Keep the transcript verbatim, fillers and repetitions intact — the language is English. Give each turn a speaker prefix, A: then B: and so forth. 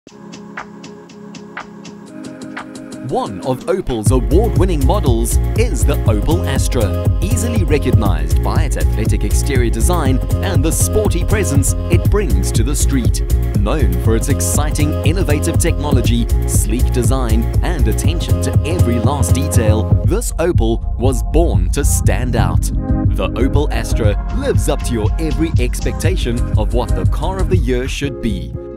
A: One of Opel's award-winning models is the Opel Astra, easily recognized by its athletic exterior design and the sporty presence it brings to the street. Known for its exciting, innovative technology, sleek design, and attention to every last detail, this Opel was born to stand out. The Opel Astra lives up to your every expectation of what the car of the year should be.